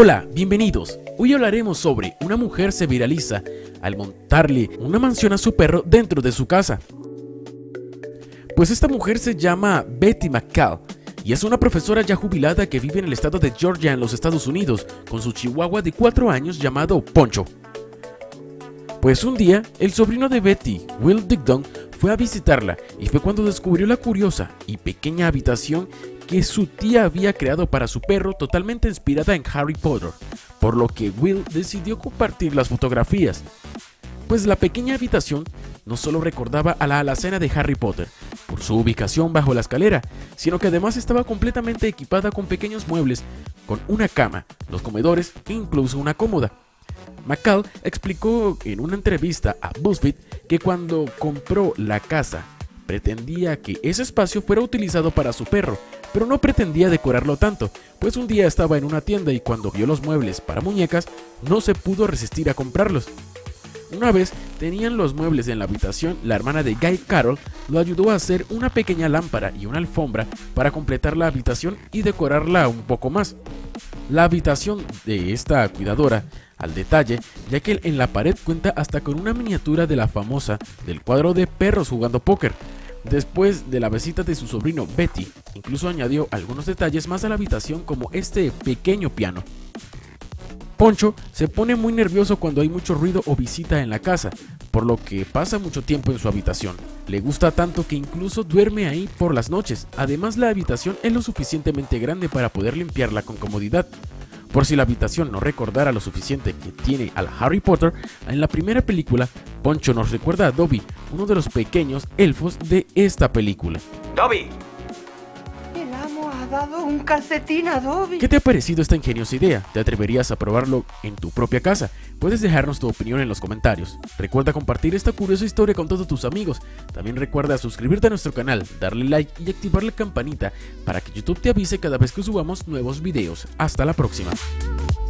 Hola, bienvenidos. Hoy hablaremos sobre una mujer se viraliza al montarle una mansión a su perro dentro de su casa. Pues esta mujer se llama Betty McCall y es una profesora ya jubilada que vive en el estado de Georgia en los Estados Unidos con su chihuahua de 4 años llamado Poncho. Pues un día, el sobrino de Betty, Will Digdon, fue a visitarla y fue cuando descubrió la curiosa y pequeña habitación que su tía había creado para su perro, totalmente inspirada en Harry Potter, por lo que Will decidió compartir las fotografías. Pues la pequeña habitación no solo recordaba a la alacena de Harry Potter por su ubicación bajo la escalera, sino que además estaba completamente equipada con pequeños muebles, con una cama, los comedores e incluso una cómoda. McCall explicó en una entrevista a BuzzFeed que cuando compró la casa pretendía que ese espacio fuera utilizado para su perro, pero no pretendía decorarlo tanto, pues un día estaba en una tienda y cuando vio los muebles para muñecas no se pudo resistir a comprarlos. Una vez tenían los muebles en la habitación, la hermana de Guy Carroll lo ayudó a hacer una pequeña lámpara y una alfombra para completar la habitación y decorarla un poco más. La habitación de esta cuidadora al detalle, ya que en la pared cuenta hasta con una miniatura de la famosa del cuadro de perros jugando póker. Después de la visita de su sobrino Betty, incluso añadió algunos detalles más a la habitación como este pequeño piano. Poncho se pone muy nervioso cuando hay mucho ruido o visita en la casa, por lo que pasa mucho tiempo en su habitación. Le gusta tanto que incluso duerme ahí por las noches. Además, la habitación es lo suficientemente grande para poder limpiarla con comodidad. Por si la habitación no recordara lo suficiente que tiene al Harry Potter, en la primera película, Poncho nos recuerda a Dobby, uno de los pequeños elfos de esta película. ¡Dobby! El amo ha dado un calcetín a Dobby. ¿Qué te ha parecido esta ingeniosa idea? ¿Te atreverías a probarlo en tu propia casa? Puedes dejarnos tu opinión en los comentarios. Recuerda compartir esta curiosa historia con todos tus amigos. También recuerda suscribirte a nuestro canal, darle like y activar la campanita para que YouTube te avise cada vez que subamos nuevos videos. Hasta la próxima.